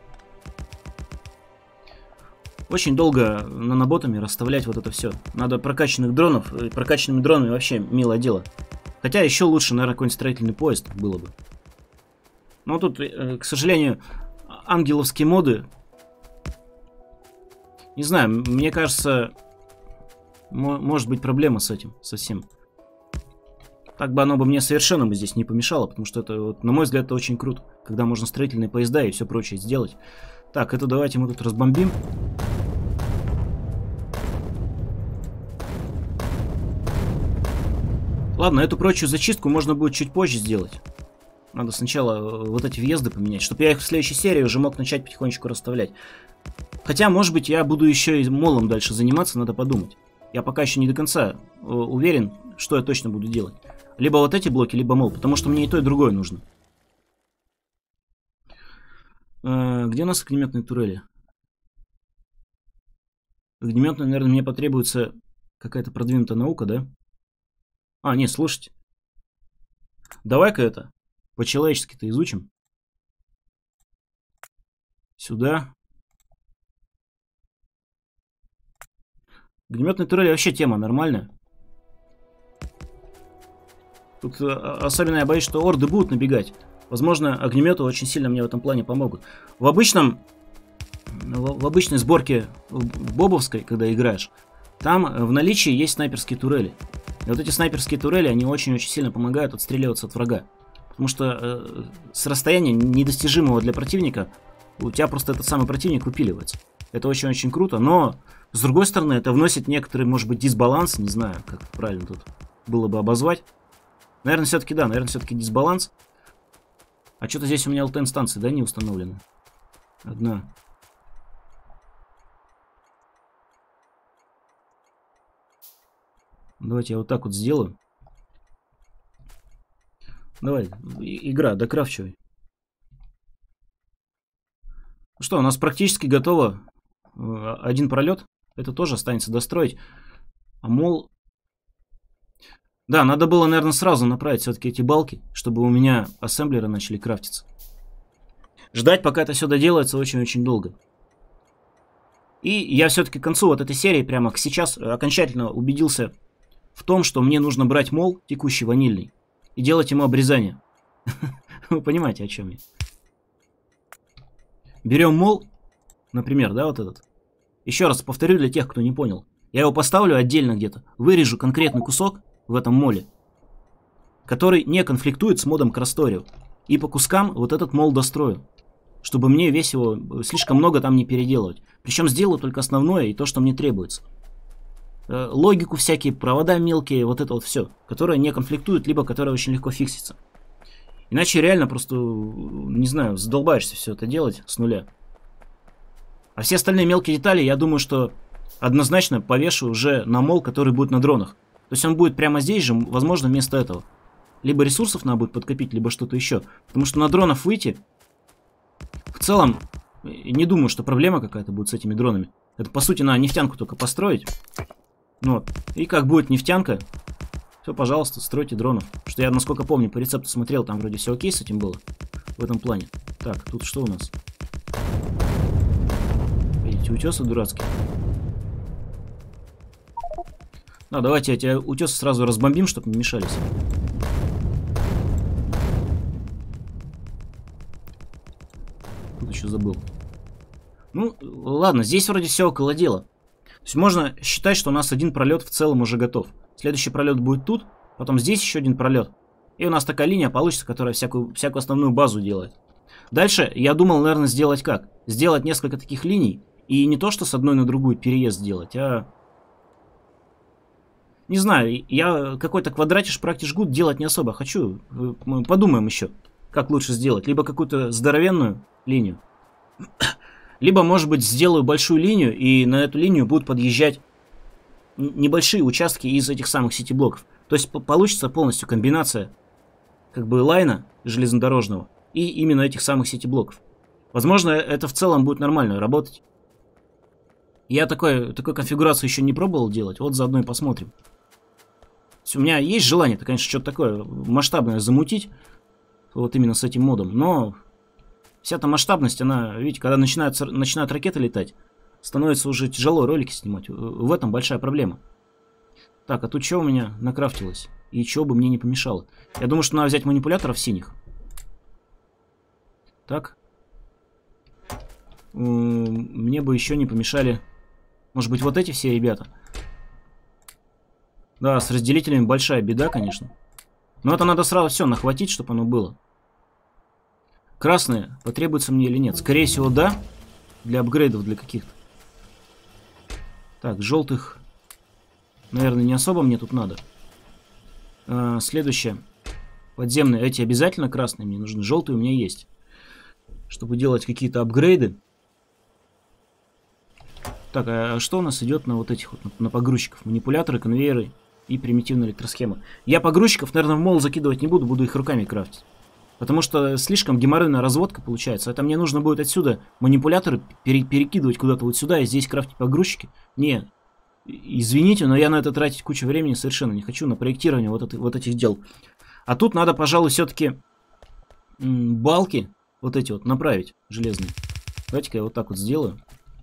Очень долго наноботами расставлять вот это все. Надо прокачанных дронов. Прокачанными дронами вообще милое дело. Хотя еще лучше, наверное, какой-нибудь строительный поезд было бы. Но тут, к сожалению, ангеловские моды. Не знаю, мне кажется, может быть проблема с этим совсем. Так бы оно бы мне совершенно бы здесь не помешало, потому что это, вот, на мой взгляд, это очень круто, когда можно строительные поезда и все прочее сделать. Так, это давайте мы тут разбомбим. Ладно, эту прочую зачистку можно будет чуть позже сделать. Надо сначала вот эти въезды поменять, чтобы я их в следующей серии уже мог начать потихонечку расставлять. Хотя, может быть, я буду еще и молом дальше заниматься, надо подумать. Я пока еще не до конца уверен, что я точно буду делать. Либо вот эти блоки, либо мол, потому что мне и то, и другое нужно. Где у нас огнеметные турели? Огнеметные, наверное, мне потребуется какая-то продвинутая наука, да? А, нет, слушайте. Давай-ка это по-человечески-то изучим. Сюда. Огнеметные турели вообще тема нормальная. Тут особенно я боюсь, что орды будут набегать. Возможно, огнеметы очень сильно мне в этом плане помогут. В обычной сборке бобовской, когда играешь, там в наличии есть снайперские турели. И вот эти снайперские турели, они очень-очень сильно помогают отстреливаться от врага. Потому что с расстояния недостижимого для противника у тебя просто этот самый противник выпиливается. Это очень-очень круто, но с другой стороны это вносит некоторый, может быть, дисбаланс. Не знаю, как правильно тут было бы обозвать. Наверное, все-таки да, наверное, все-таки дисбаланс. А что-то здесь у меня ЛТН-станции, да, не установлены? Одна. Давайте я вот так вот сделаю. Давай, игра, докрафчивай. Ну что, у нас практически готово. Один пролет. Это тоже останется достроить. А мол... Да, надо было, наверное, сразу направить все-таки эти балки, чтобы у меня ассемблеры начали крафтиться. Ждать, пока это все доделается, очень-очень долго. И я все-таки к концу вот этой серии, прямо сейчас, окончательно убедился в том, что мне нужно брать мол, текущий ванильный, и делать ему обрезание. Вы понимаете, о чем я? Берем мол, например, да, вот этот. Еще раз повторю для тех, кто не понял. Я его поставлю отдельно где-то, вырежу конкретный кусок в этом моле, который не конфликтует с модом Красторио. И по кускам вот этот мол дострою, чтобы мне весь его слишком много там не переделывать. Причем сделаю только основное и то, что мне требуется. Логику всякие, провода мелкие, вот это вот все, которое не конфликтует, либо которое очень легко фиксится. Иначе реально просто, не знаю, задолбаешься все это делать с нуля. А все остальные мелкие детали, я думаю, что однозначно повешу уже на мол, который будет на дронах. То есть он будет прямо здесь же, возможно, вместо этого. Либо ресурсов надо будет подкопить, либо что-то еще. Потому что на дронов выйти, в целом, не думаю, что проблема какая-то будет с этими дронами. Это, по сути, надо нефтянку только построить. Вот. И как будет нефтянка, все, пожалуйста, стройте дронов. Что я, насколько помню, по рецепту смотрел, там вроде все окей с этим было. В этом плане. Так, тут что у нас? Эти утесы дурацкие. Да, давайте эти утесы сразу разбомбим, чтобы не мешались. Тут еще забыл. Ну, ладно, здесь вроде все около дела. То есть можно считать, что у нас один пролет в целом уже готов. Следующий пролет будет тут, потом здесь еще один пролет. И у нас такая линия получится, которая всякую основную базу делает. Дальше я думал, наверное, сделать как? Сделать несколько таких линий. И не то, что с одной на другую переезд сделать, а... Не знаю, я какой-то квадратиш, практиш гуд делать не особо хочу. Мы подумаем еще, как лучше сделать. Либо какую-то здоровенную линию. Либо, может быть, сделаю большую линию, и на эту линию будут подъезжать небольшие участки из этих самых сити-блоков. То есть получится полностью комбинация как бы лайна железнодорожного и именно этих самых сити-блоков. Возможно, это в целом будет нормально работать. Я такой конфигурацию еще не пробовал делать, вот заодно и посмотрим. У меня есть желание-то, конечно, что-то такое масштабное замутить, вот именно с этим модом, но вся эта масштабность, она, видите, когда начинают ракеты летать, становится уже тяжело ролики снимать, в этом большая проблема. Так, а тут что у меня накрафтилось? И чего бы мне не помешало? Я думаю, что надо взять манипуляторов синих. Так. Мне бы еще не помешали, может быть, вот эти все ребята. Да, с разделителями большая беда, конечно. Но это надо сразу все нахватить, чтобы оно было. Красные потребуются мне или нет? Скорее всего, да. Для апгрейдов, для каких-то. Так, желтых, наверное, не особо мне тут надо. Следующее. Подземные. Эти обязательно красные мне нужны. Желтые у меня есть. Чтобы делать какие-то апгрейды. Так, а что у нас идет на вот этих вот, на погрузчиков? Манипуляторы, конвейеры и примитивная электросхема. Я погрузчиков, наверное, в мол закидывать не буду их руками крафтить. Потому что слишком геморройная разводка получается. Это мне нужно будет отсюда манипуляторы перекидывать куда-то вот сюда и здесь крафтить погрузчики. Не, извините, но я на это тратить кучу времени совершенно не хочу, на проектирование вот этих дел. А тут надо, пожалуй, все-таки балки вот эти вот направить, железные. Давайте-ка я вот так вот сделаю.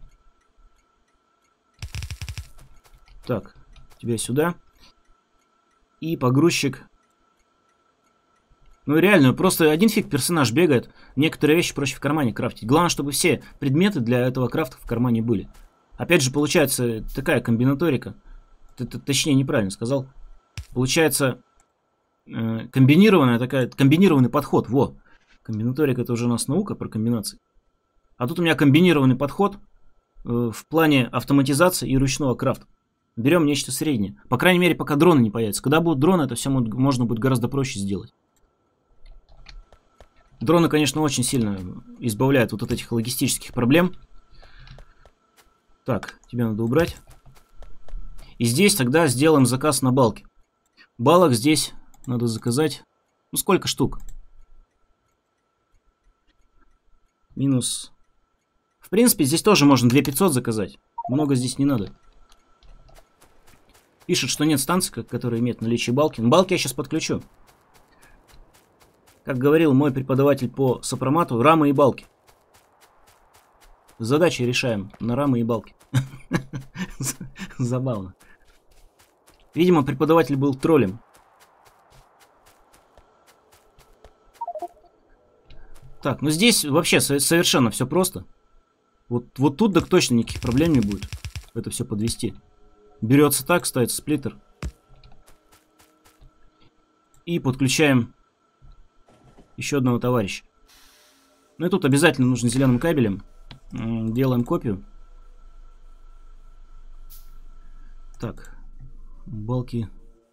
Так, тебя сюда. И погрузчик. Ну реально, просто один фиг персонаж бегает. Некоторые вещи проще в кармане крафтить. Главное, чтобы все предметы для этого крафта в кармане были. Опять же, получается такая комбинаторика. Точнее, неправильно сказал. Получается комбинированный подход. Во. Комбинаторика — это уже у нас наука про комбинации. А тут у меня комбинированный подход в плане автоматизации и ручного крафта. Берем нечто среднее. По крайней мере, пока дроны не появятся. Когда будут дроны, это все можно будет гораздо проще сделать. Дроны, конечно, очень сильно избавляют вот от этих логистических проблем. Так, тебя надо убрать. И здесь тогда сделаем заказ на балки. Балок здесь надо заказать. Ну, сколько штук? Минус. В принципе, здесь тоже можно 2500 заказать. Много здесь не надо. Пишет, что нет станции, которая имеет наличие балки. Но балки я сейчас подключу. Как говорил мой преподаватель по сопромату, рамы и балки. Задачи решаем на рамы и балки. Забавно. Видимо, преподаватель был троллем. Так, ну здесь вообще совершенно все просто. Вот тут так точно никаких проблем не будет это все подвести. Берется так, ставится сплиттер. И подключаем еще одного товарища. Ну и тут обязательно нужно зеленым кабелем. Делаем копию. Так, балки.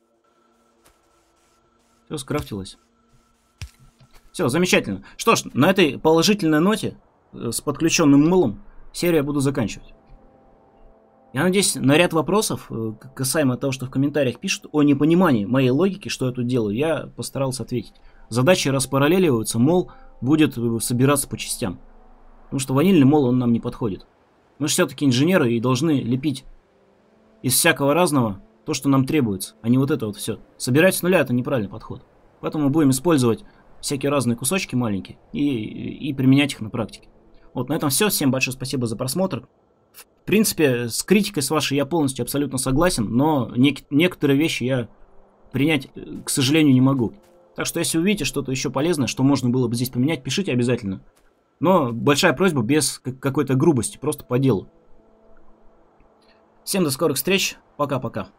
Все скрафтилось. Все, замечательно. Что ж, на этой положительной ноте с подключенным мылом серию я буду заканчивать. Я надеюсь, на ряд вопросов, касаемо того, что в комментариях пишут, о непонимании моей логики, что я тут делаю, я постарался ответить. Задачи распараллеливаются, мол будет собираться по частям. Потому что ванильный мол, он нам не подходит. Мы же все-таки инженеры и должны лепить из всякого разного то, что нам требуется, а не вот это вот все. Собирать с нуля — это неправильный подход. Поэтому мы будем использовать всякие разные кусочки маленькие и применять их на практике. Вот, на этом все. Всем большое спасибо за просмотр. принципе, с критикой с вашей я полностью абсолютно согласен, но некоторые вещи я принять, к сожалению, не могу. Так что, если увидите что-то еще полезное, что можно было бы здесь поменять, пишите обязательно. Но большая просьба без какой-то грубости, просто по делу. Всем до скорых встреч, пока-пока.